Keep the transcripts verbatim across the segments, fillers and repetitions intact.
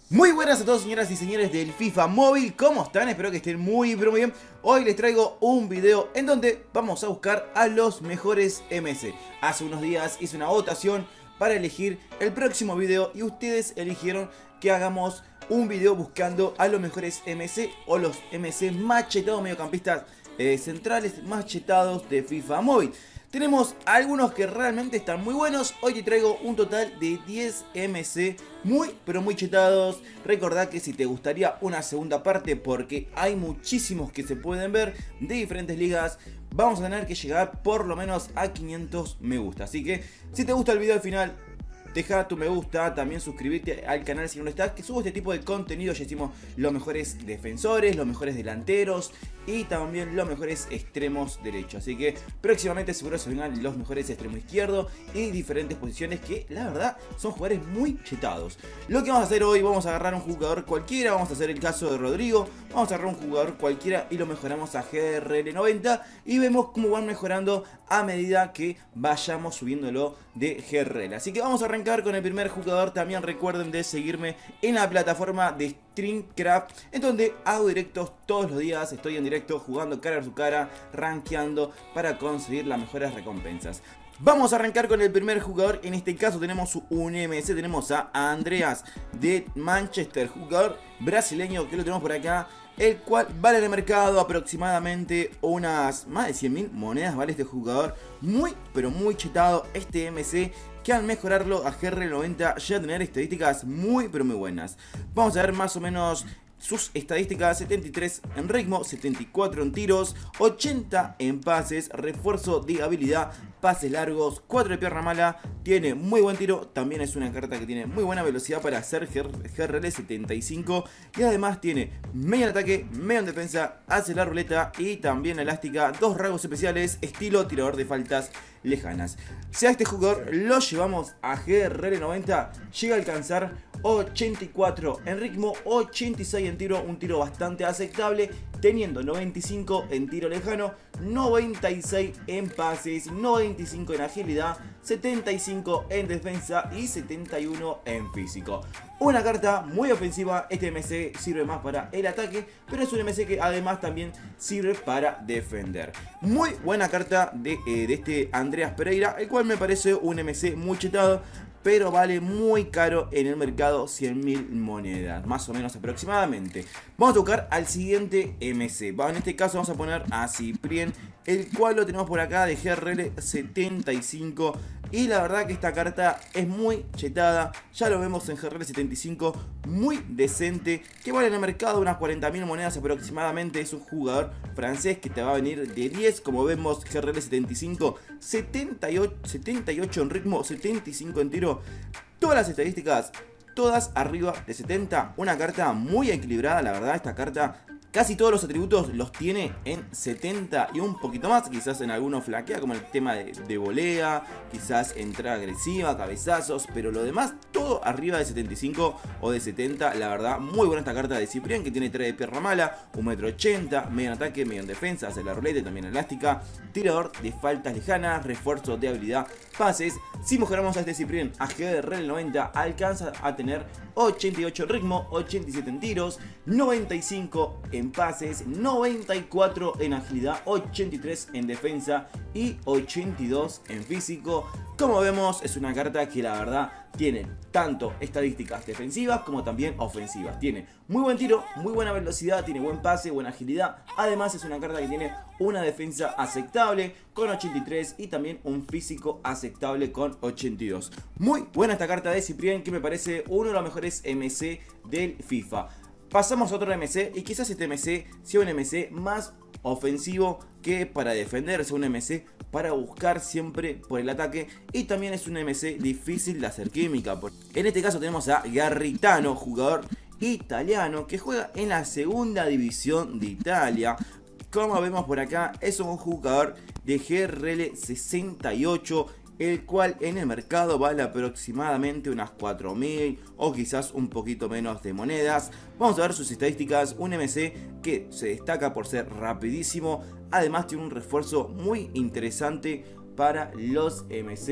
Muy buenas a todos, señoras y señores del FIFA Móvil, ¿cómo están? Espero que estén muy pero muy bien. Hoy les traigo un video en donde vamos a buscar a los mejores M C. Hace unos días hice una votación para elegir el próximo video y ustedes eligieron que hagamos un video buscando a los mejores M C o los M C más chetados, mediocampistas eh, centrales más chetados de FIFA Móvil. Tenemos algunos que realmente están muy buenos. Hoy te traigo un total de diez M C muy pero muy chetados. Recordá que si te gustaría una segunda parte, porque hay muchísimos que se pueden ver de diferentes ligas, vamos a tener que llegar por lo menos a quinientos me gusta. Así que si te gusta el video al final, deja tu me gusta, también suscribirte al canal si no lo estás, que subo este tipo de contenido. Ya hicimos los mejores defensores, los mejores delanteros y también los mejores extremos derechos. Así que próximamente seguro se vengan los mejores extremos izquierdo y diferentes posiciones que la verdad son jugadores muy chetados. Lo que vamos a hacer hoy, vamos a agarrar un jugador cualquiera, vamos a hacer el caso de Rodrigo, vamos a agarrar un jugador cualquiera y lo mejoramos a G R L noventa y vemos cómo van mejorando a medida que vayamos subiéndolo de G R L. Así que vamos a arrancar con el primer jugador. También recuerden de seguirme en la plataforma de StreamCraft, en donde hago directos todos los días. Estoy en directo jugando cara a su cara, rankeando para conseguir las mejores recompensas. Vamos a arrancar con el primer jugador. En este caso tenemos un M C, tenemos a Andreas de Manchester, jugador brasileño que lo tenemos por acá, el cual vale en el mercado aproximadamente unas más de cien mil monedas. Vale este jugador, muy pero muy chetado este M C, que al mejorarlo a G R L noventa llega a tener estadísticas muy pero muy buenas. Vamos a ver más o menos sus estadísticas: setenta y tres en ritmo, setenta y cuatro en tiros, ochenta en pases, refuerzo de habilidad, pases largos, cuatro de pierna mala, tiene muy buen tiro, también es una carta que tiene muy buena velocidad para hacer G R L setenta y cinco, y además tiene medio en ataque, medio en defensa, hace la ruleta y también elástica, dos rasgos especiales, estilo tirador de faltas lejanas. Si a este jugador lo llevamos a G R L noventa, llega a alcanzar ochenta y cuatro en ritmo, ochenta y seis en tiro, un tiro bastante aceptable, teniendo noventa y cinco en tiro lejano, noventa y seis en pases, noventa y cinco en agilidad, setenta y cinco en defensa y setenta y uno en físico. Una carta muy ofensiva. Este M C sirve más para el ataque, pero es un M C que además también sirve para defender. Muy buena carta de, eh, de este Andreas Pereira, el cual me parece un M C muy chetado, pero vale muy caro en el mercado, cien mil monedas, más o menos aproximadamente. Vamos a tocar al siguiente M C. En este caso vamos a poner a Cyprien, el cual lo tenemos por acá de G R L setenta y cinco. Y la verdad que esta carta es muy chetada. Ya lo vemos en G R L setenta y cinco, muy decente, que vale en el mercado unas cuarenta mil monedas aproximadamente. Es un jugador francés que te va a venir de diez. Como vemos, G R L setenta y cinco, setenta y ocho, setenta y ocho en ritmo, setenta y cinco en tiro. Todas las estadísticas, todas arriba de setenta. Una carta muy equilibrada, la verdad. Esta carta casi todos los atributos los tiene en setenta y un poquito más. Quizás en algunos flaquea, como el tema de, de volea, quizás entrada agresiva, cabezazos, pero lo demás todo arriba de setenta y cinco o de setenta. La verdad, muy buena esta carta de Cyprien, que tiene tres de pierna mala, un metro ochenta, medio en ataque, medio en defensa, hace la ruleta, también elástica, tirador de faltas lejanas, refuerzo de habilidad, pases. Si mejoramos a este Cyprien a G R L noventa, alcanza a tener ochenta y ocho en ritmo, ochenta y siete en tiros, noventa y cinco en pases, noventa y cuatro en agilidad, ochenta y tres en defensa y ochenta y dos en físico. Como vemos, es una carta que la verdad tiene tanto estadísticas defensivas como también ofensivas. Tiene muy buen tiro, muy buena velocidad, tiene buen pase, buena agilidad. Además es una carta que tiene una defensa aceptable con ochenta y tres y también un físico aceptable con ochenta y dos. Muy buena esta carta de Cyprien, que me parece uno de los mejores M C del FIFA. Pasamos a otro M C, y quizás este M C sea un M C más ofensivo que para defender. Es un M C para buscar siempre por el ataque, y también es un M C difícil de hacer química. En este caso tenemos a Garritano, jugador italiano que juega en la segunda división de Italia. Como vemos por acá, es un jugador de G R L sesenta y ocho, el cual en el mercado vale aproximadamente unas cuatro mil o quizás un poquito menos de monedas. Vamos a ver sus estadísticas. Un M C que se destaca por ser rapidísimo, además tiene un refuerzo muy interesante para los M C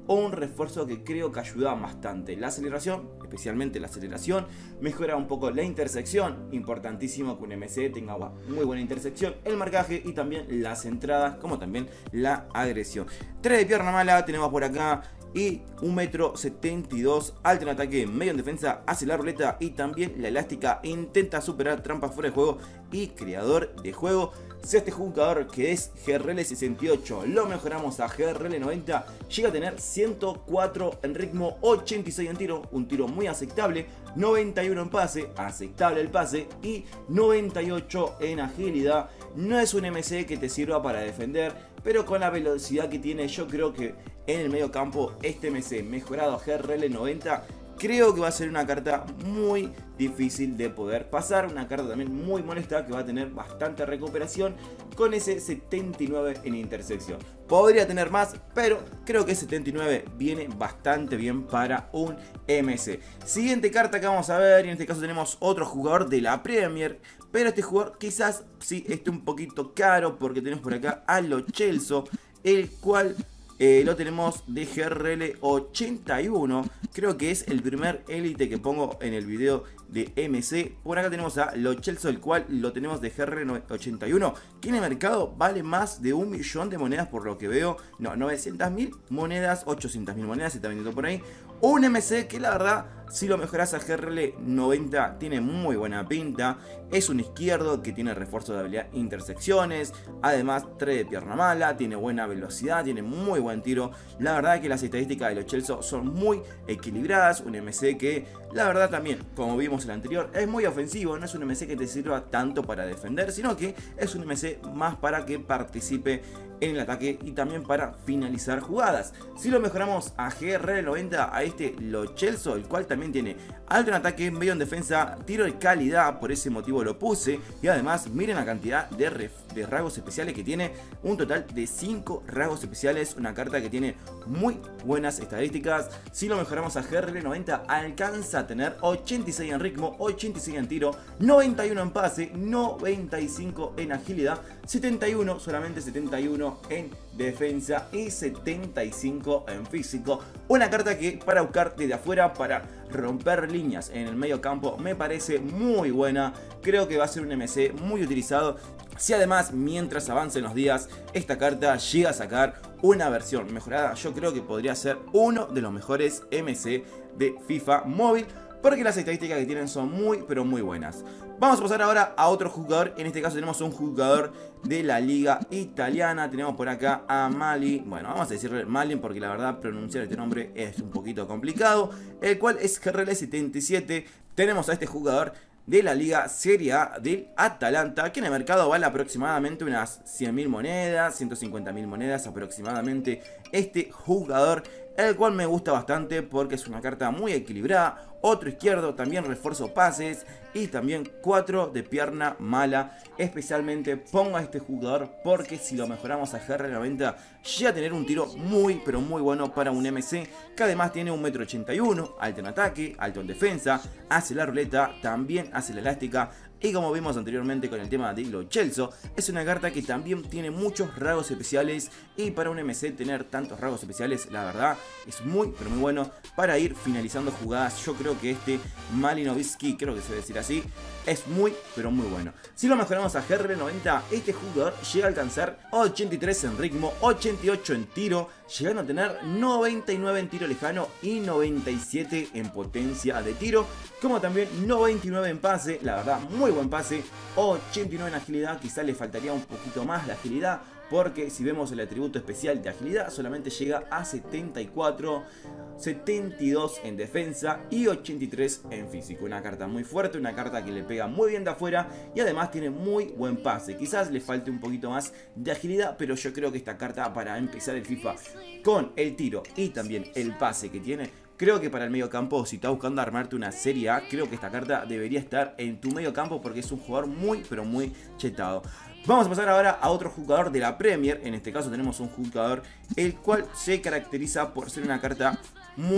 un refuerzo que creo que ayuda bastante. La aceleración, especialmente la aceleración, mejora un poco la intersección, importantísimo que un M C tenga muy buena intersección, el marcaje y también las entradas, como también la agresión. tres de pierna mala tenemos por acá. Y un metro setenta y dos, alto en ataque, medio en defensa, hace la ruleta y también la elástica, intenta superar trampas fuera de juego y creador de juego. Si este jugador, que es G R L sesenta y ocho, lo mejoramos a G R L noventa, llega a tener ciento cuatro en ritmo, ochenta y seis en tiro, un tiro muy aceptable, noventa y uno en pase, aceptable el pase, y noventa y ocho en agilidad. No es un M C que te sirva para defender, pero con la velocidad que tiene, yo creo que en el medio campo este M C mejorado a G R L noventa creo que va a ser una carta muy difícil de poder pasar. Una carta también muy molesta que va a tener bastante recuperación con ese setenta y nueve en intersección. Podría tener más, pero creo que setenta y nueve viene bastante bien para un M C. Siguiente carta que vamos a ver, y en este caso tenemos otro jugador de la Premier. Pero este jugador quizás sí esté un poquito caro, porque tenemos por acá a Lo Celso, el cual... Eh, lo tenemos de G R L ochenta y uno. Creo que es el primer élite que pongo en el video de M C. Por acá tenemos a Lo Celso, el cual lo tenemos de G R L ochenta y uno, que en el mercado vale más de un millón de monedas por lo que veo. No, novecientas mil monedas, ochocientas mil monedas, se está vendiendo por ahí. Un M C que la verdad, si lo mejoras a G R L noventa, tiene muy buena pinta. Es un izquierdo que tiene refuerzo de habilidad intersecciones. Además, tres de pierna mala, tiene buena velocidad, tiene muy buen tiro. La verdad es que las estadísticas de Lo Celso son muy equilibradas. Un M C que, la verdad también, como vimos en el anterior, es muy ofensivo. No es un M C que te sirva tanto para defender, sino que es un M C más para que participe en el ataque y también para finalizar jugadas. Si lo mejoramos a G R L noventa, a este Lo Celso, el cual también tiene alto en ataque, medio en defensa, tiro de calidad, por ese motivo lo puse. Y además miren la cantidad de, de rasgos especiales que tiene, un total de cinco rasgos especiales, una carta que tiene muy buenas estadísticas. Si lo mejoramos a G R L noventa, alcanza a tener ochenta y seis en ritmo, ochenta y seis en tiro, noventa y uno en pase, noventa y cinco en agilidad, setenta y uno, solamente setenta y uno en defensa y setenta y cinco en físico. Una carta que para buscar desde afuera, para romper líneas en el medio campo, me parece muy buena. Creo que va a ser un M C muy utilizado. Si además, mientras avancen los días, esta carta llega a sacar una versión mejorada, yo creo que podría ser uno de los mejores M C de FIFA móvil, porque las estadísticas que tienen son muy pero muy buenas. Vamos a pasar ahora a otro jugador. En este caso tenemos un jugador de la liga italiana. Tenemos por acá a Mali. Bueno, vamos a decirle Malin porque la verdad pronunciar este nombre es un poquito complicado. El cual es G R L setenta y siete. Tenemos a este jugador de la liga Serie A del Atalanta, que en el mercado vale aproximadamente unas cien mil monedas, ciento cincuenta mil monedas aproximadamente. Este jugador, el cual me gusta bastante porque es una carta muy equilibrada. Otro izquierdo, también refuerzo pases y también cuatro de pierna mala. Especialmente pongo a este jugador porque si lo mejoramos a G R L noventa, llega a tener un tiro muy pero muy bueno para un M C, que además tiene un metro ochenta y uno, alto en ataque, alto en defensa, hace la ruleta, también hace la elástica. Y como vimos anteriormente con el tema de Lo Celso, es una carta que también tiene muchos rasgos especiales. Y para un M C tener tantos rasgos especiales, la verdad, es muy pero muy bueno para ir finalizando jugadas. Yo creo que este Malinovsky, creo que se debe decir así, es muy pero muy bueno. Si lo mejoramos a G R L noventa, este jugador llega a alcanzar ochenta y tres en ritmo, ochenta y ocho en tiro, llegando a tener noventa y nueve en tiro lejano y noventa y siete en potencia de tiro, como también noventa y nueve en pase. La verdad, muy buen pase, ochenta y nueve en agilidad. Quizá le faltaría un poquito más la agilidad, porque si vemos el atributo especial de agilidad solamente llega a setenta y cuatro, setenta y dos en defensa y ochenta y tres en físico. Una carta muy fuerte, una carta que le pega muy bien de afuera y además tiene muy buen pase. Quizás le falte un poquito más de agilidad, pero yo creo que esta carta, para empezar el FIFA con el tiro y también el pase que tiene, creo que para el medio campo, si estás buscando armarte una Serie A, creo que esta carta debería estar en tu medio campo porque es un jugador muy pero muy chetado. Vamos a pasar ahora a otro jugador de la Premier. En este caso tenemos un jugador el cual se caracteriza por ser una carta muy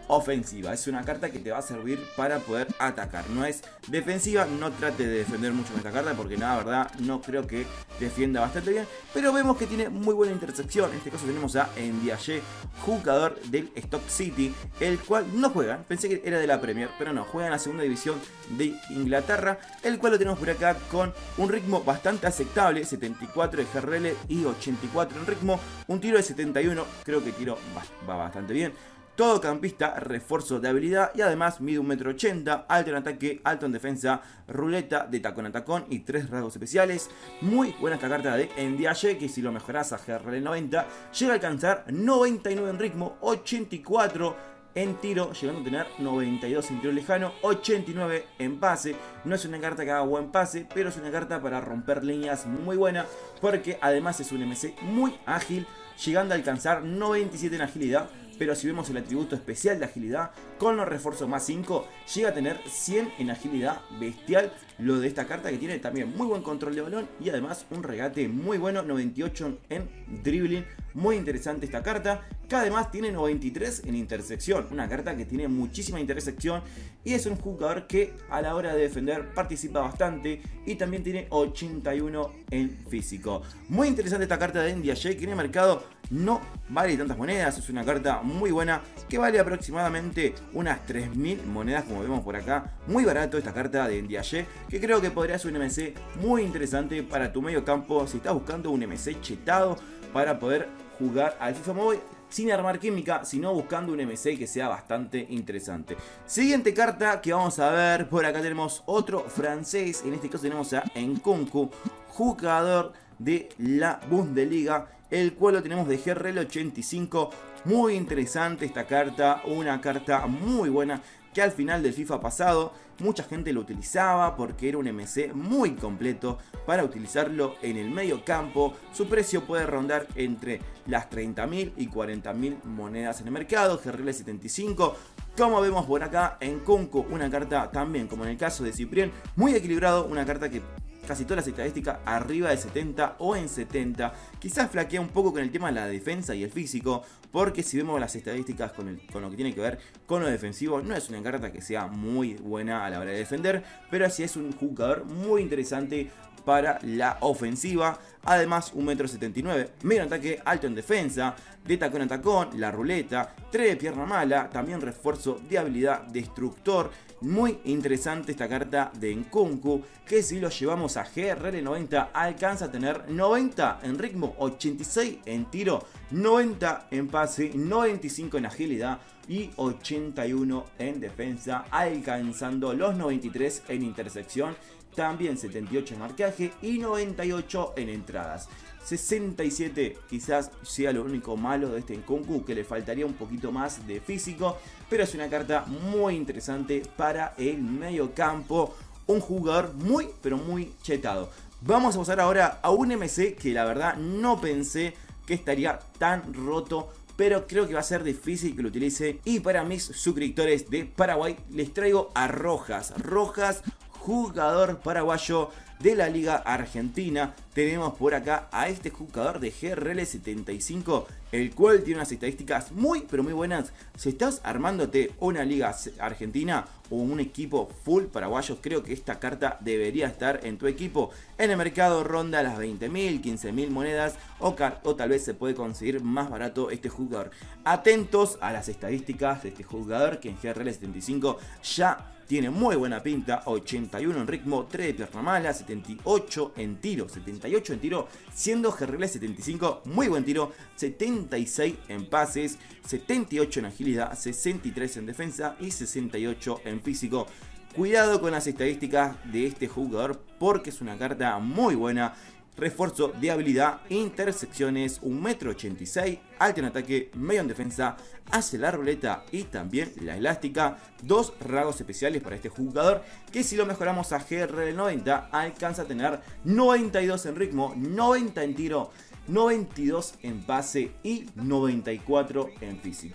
ofensiva. Es una carta que te va a servir para poder atacar. No es defensiva, no trate de defender mucho con esta carta porque nada, verdad, no creo que defienda bastante bien. Pero vemos que tiene muy buena intersección. En este caso tenemos a Ndiaye, jugador del Stoke City, el cual no juega. Pensé que era de la Premier, pero no, juega en la segunda división de Inglaterra, el cual lo tenemos por acá con un ritmo bastante aceptable, setenta y cuatro de G R L y ochenta y cuatro en ritmo, un tiro de setenta y uno, creo que tiro va, va bastante bien. Todo campista, refuerzo de habilidad y además mide un metro ochenta, alto en ataque, alto en defensa, ruleta de tacón a tacón y tres rasgos especiales. Muy buena esta carta de Ndiaye, que si lo mejoras a G R L noventa, llega a alcanzar noventa y nueve en ritmo, ochenta y cuatro en tiro, llegando a tener noventa y dos en tiro lejano, ochenta y nueve en pase. No es una carta que haga buen pase, pero es una carta para romper líneas muy buena, porque además es un M C muy ágil, llegando a alcanzar noventa y siete en agilidad. Pero si vemos el atributo especial de agilidad, con los refuerzos más cinco, llega a tener cien en agilidad, bestial lo de esta carta, que tiene también muy buen control de balón y además un regate muy bueno, noventa y ocho en dribbling, muy interesante esta carta, que además tiene noventa y tres en intersección, una carta que tiene muchísima intersección y es un jugador que a la hora de defender participa bastante y también tiene ochenta y uno en físico. Muy interesante esta carta de Ndiaye, que en el mercado no vale tantas monedas, es una carta muy buena que vale aproximadamente unas tres mil monedas, como vemos por acá. Muy barato esta carta de Ndiaye, que creo que podría ser un M C muy interesante para tu medio campo si estás buscando un M C chetado para poder jugar al FIFA Mobile sin armar química, sino buscando un M C que sea bastante interesante. Siguiente carta que vamos a ver, por acá tenemos otro francés, en este caso tenemos a Nkunku, jugador de la Bundesliga, el cual lo tenemos de G R L ochenta y cinco. Muy interesante esta carta, una carta muy buena que al final del FIFA pasado mucha gente lo utilizaba porque era un M C muy completo para utilizarlo en el medio campo. Su precio puede rondar entre las treinta mil y cuarenta mil monedas en el mercado, G R L setenta y cinco. Como vemos por acá en Nkunku, una carta también como en el caso de Cyprien, muy equilibrado, una carta que casi todas las estadísticas arriba de setenta o en setenta. Quizás flaquea un poco con el tema de la defensa y el físico, porque si vemos las estadísticas con, el, con lo que tiene que ver con lo defensivo, no es una carta que sea muy buena a la hora de defender, pero sí es un jugador muy interesante para la ofensiva. Además, un metro setenta y nueve, medio en ataque, alto en defensa, de tacón a tacón, la ruleta, tres de pierna mala, también refuerzo de habilidad destructor. Muy interesante esta carta de Nkunku, que si lo llevamos a G R L noventa alcanza a tener noventa en ritmo, ochenta y seis en tiro, noventa en pase, noventa y cinco en agilidad y ochenta y uno en defensa, alcanzando los noventa y tres en intersección. También setenta y ocho en marcaje y noventa y ocho en entradas. sesenta y siete quizás sea lo único malo de este Nkunku, que le faltaría un poquito más de físico, pero es una carta muy interesante para el medio campo. Un jugador muy pero muy chetado. Vamos a pasar ahora a un M C que la verdad no pensé que estaría tan roto, pero creo que va a ser difícil que lo utilice. Y para mis suscriptores de Paraguay les traigo a Rojas. Rojas, jugador paraguayo de la Liga Argentina. Tenemos por acá a este jugador de G R L setenta y cinco, el cual tiene unas estadísticas muy pero muy buenas. Si estás armándote una Liga Argentina o un equipo full paraguayo, creo que esta carta debería estar en tu equipo. En el mercado ronda las veinte mil, quince mil monedas o, o tal vez se puede conseguir más barato este jugador. Atentos a las estadísticas de este jugador, que en G R L setenta y cinco ya tiene muy buena pinta, ochenta y uno en ritmo, tres de pierna mala, setenta y ocho en tiro, setenta y ocho en tiro, siendo G R L setenta y cinco muy buen tiro, setenta y seis en pases, setenta y ocho en agilidad, sesenta y tres en defensa y sesenta y ocho en físico. Cuidado con las estadísticas de este jugador porque es una carta muy buena. Refuerzo de habilidad, intersecciones, un metro ochenta y seis, alto en ataque, medio en defensa, hace la ruleta y también la elástica. Dos rasgos especiales para este jugador, que si lo mejoramos a G R L noventa alcanza a tener noventa y dos en ritmo, noventa en tiro, noventa y dos en pase y noventa y cuatro en físico.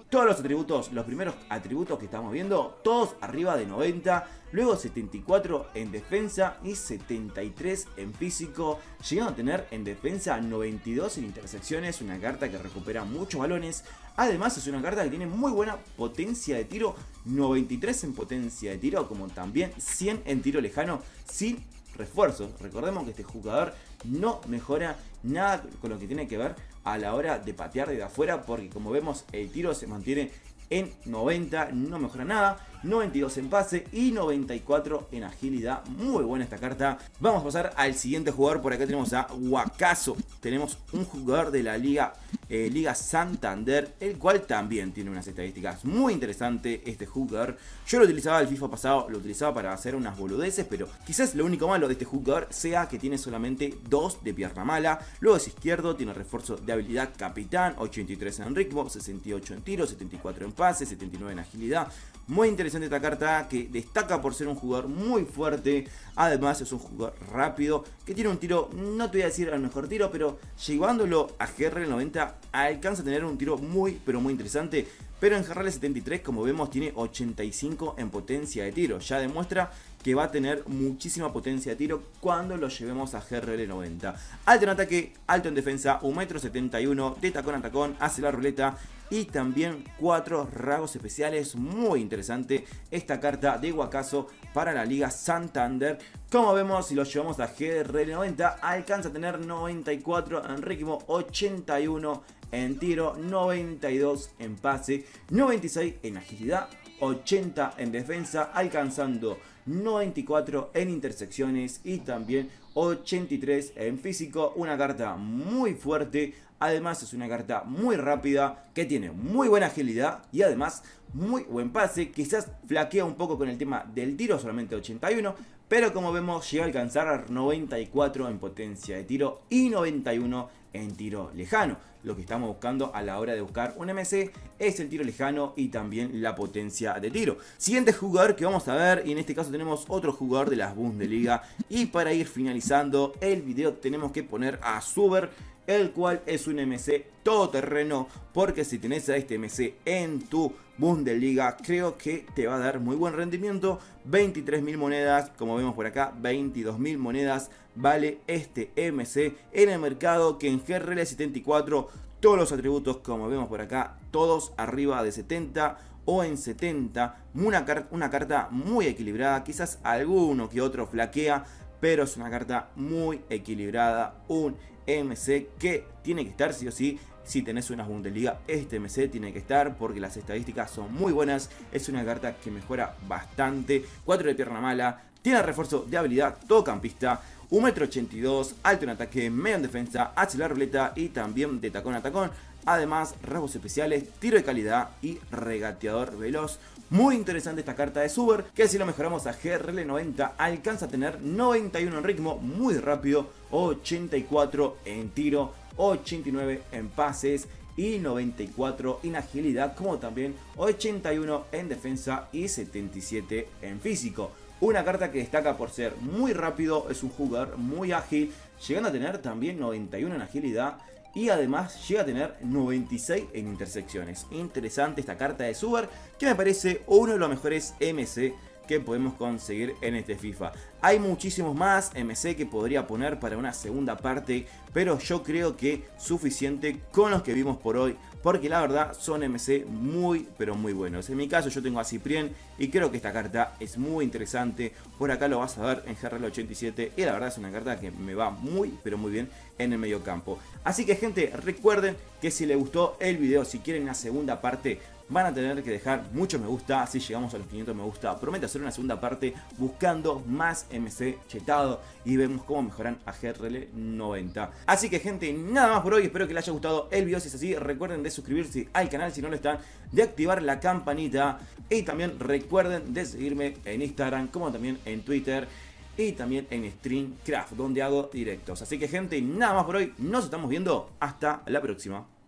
todos los atributos, los primeros atributos que estamos viendo, todos arriba de noventa, luego setenta y cuatro en defensa y setenta y tres en físico, llegando a tener en defensa noventa y dos en intersecciones, una carta que recupera muchos balones. Además es una carta que tiene muy buena potencia de tiro, noventa y tres en potencia de tiro, como también cien en tiro lejano sin refuerzos. Recordemos que este jugador no mejora nada con lo que tiene que ver a la hora de patear desde afuera, porque como vemos el tiro se mantiene en noventa, no mejora nada, noventa y dos en pase y noventa y cuatro en agilidad. Muy buena esta carta. Vamos a pasar al siguiente jugador. Por acá tenemos a Wakazo. Tenemos un jugador de la Liga eh, Liga Santander, el cual también tiene unas estadísticas muy interesantes. Este jugador, yo lo utilizaba el FIFA pasado, lo utilizaba para hacer unas boludeces, pero quizás lo único malo de este jugador sea que tiene solamente dos de pierna mala. Luego es izquierdo, tiene refuerzo de habilidad capitán, ochenta y tres en ritmo, sesenta y ocho en tiro, setenta y cuatro en pase, setenta y nueve en agilidad. Muy interesante esta carta, que destaca por ser un jugador muy fuerte. Además es un jugador rápido, que tiene un tiro, no te voy a decir el mejor tiro, pero llevándolo a G R L noventa alcanza a tener un tiro muy pero muy interesante. Pero en G R L setenta y tres, como vemos, tiene ochenta y cinco en potencia de tiro. Ya demuestra que va a tener muchísima potencia de tiro cuando lo llevemos a G R L noventa. Alto en ataque, alto en defensa, un metro setenta y uno, de tacón a tacón, hace la ruleta. Y también cuatro rasgos especiales. Muy interesante esta carta de Wakazo para la Liga Santander. Como vemos, si lo llevamos a G R L noventa, alcanza a tener noventa y cuatro en ritmo, ochenta y uno en tiro, noventa y dos en pase, noventa y seis en agilidad, ochenta en defensa, alcanzando noventa y cuatro en intersecciones y también ochenta y tres en físico. Una carta muy fuerte. Además es una carta muy rápida, que tiene muy buena agilidad y además muy buen pase. Quizás flaquea un poco con el tema del tiro, solamente ochenta y uno, pero como vemos llega a alcanzar noventa y cuatro en potencia de tiro y noventa y uno en tiro lejano. Lo que estamos buscando a la hora de buscar un M C es el tiro lejano y también la potencia de tiro. Siguiente jugador que vamos a ver, y en este caso tenemos otro jugador de las Bundesliga. Y para ir finalizando el video tenemos que poner a Zuber, el cual es un M C todoterreno, porque si tenés a este M C en tu Bundesliga, creo que te va a dar muy buen rendimiento. veintitrés mil monedas, como vemos por acá, veintidós mil monedas vale este M C en el mercado, que en G R L setenta y cuatro todos los atributos, como vemos por acá, todos arriba de setenta o en setenta. Una, car una carta muy equilibrada, quizás alguno que otro flaquea, pero es una carta muy equilibrada. Un M C que tiene que estar sí o sí. Si tenés una Bundesliga, este M C tiene que estar, porque las estadísticas son muy buenas. Es una carta que mejora bastante. cuatro de pierna mala, tiene refuerzo de habilidad, todocampista, un metro ochenta y dos, alto en ataque, medio en defensa, hace la ruleta y también de tacón a tacón. Además, rasgos especiales, tiro de calidad y regateador veloz. Muy interesante esta carta de Zuber, que si lo mejoramos a G R L noventa, alcanza a tener noventa y uno en ritmo, muy rápido, ochenta y cuatro en tiro, ochenta y nueve en pases y noventa y cuatro en agilidad, como también ochenta y uno en defensa y setenta y siete en físico. Una carta que destaca por ser muy rápido, es un jugador muy ágil, llegando a tener también noventa y uno en agilidad y además llega a tener noventa y seis en intersecciones. Interesante esta carta de Zuber, que me parece uno de los mejores M C que podemos conseguir en este FIFA. Hay muchísimos más M C que podría poner para una segunda parte, pero yo creo que suficiente con los que vimos por hoy, porque la verdad son M C muy pero muy buenos. En mi caso yo tengo a Cyprien y creo que esta carta es muy interesante. Por acá lo vas a ver en G R L ochenta y siete y la verdad es una carta que me va muy pero muy bien en el medio campo. Así que gente, recuerden que si les gustó el video, si quieren una segunda parte, van a tener que dejar mucho me gusta. Si llegamos a los quinientos me gusta, prometo hacer una segunda parte buscando más M C chetado y vemos cómo mejoran a G R L noventa. Así que gente, nada más por hoy. Espero que les haya gustado el video. Si es así, recuerden de suscribirse al canal si no lo están, de activar la campanita y también recuerden de seguirme en Instagram como también en Twitter y también en StreamCraft, donde hago directos. Así que gente, nada más por hoy. Nos estamos viendo. Hasta la próxima.